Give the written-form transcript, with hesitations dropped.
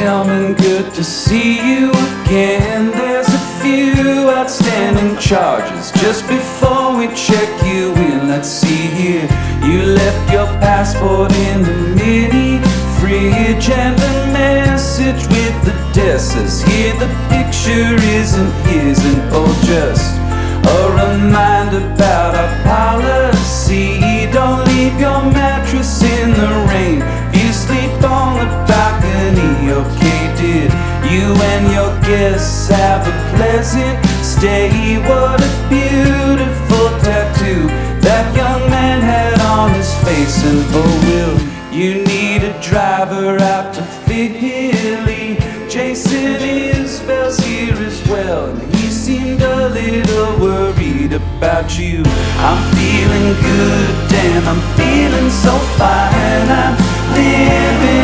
gentlemen, good to see you again. There's a few outstanding charges. Just before we check you in, let's see here. You left your passport in the mini fridge and a message with the desk says here the picture isn't his, and oh, just a reminder about our policy. Don't leave your mattress in the rain. You sleep on the balcony, okay? Did you and your guests have a pleasant stay? What a beautiful tattoo that young man had on his face. And oh, will you need a driver out to Philly? Jason Isbell's here as well, and he seemed a little worried about you. I'm feeling good, damn, I'm feeling so fine. I'm living